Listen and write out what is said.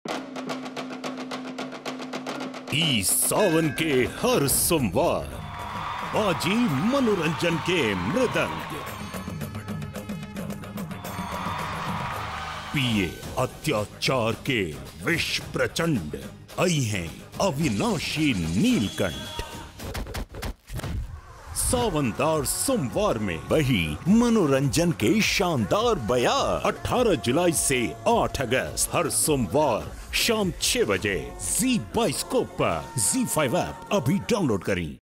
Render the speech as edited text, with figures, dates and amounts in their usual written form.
इस सावन के हर सोमवार बाजी मनोरंजन के मृदंग, पिए अत्याचार के विष प्रचंड। आई हैं अविनाशी नीलकंठ। सावनदार सोमवार में वही मनोरंजन के शानदार बयार। 18 जुलाई से 8 अगस्त हर सोमवार शाम 6 बजे जी बाइस्कोप पर। जी5 ऐप अभी डाउनलोड करें।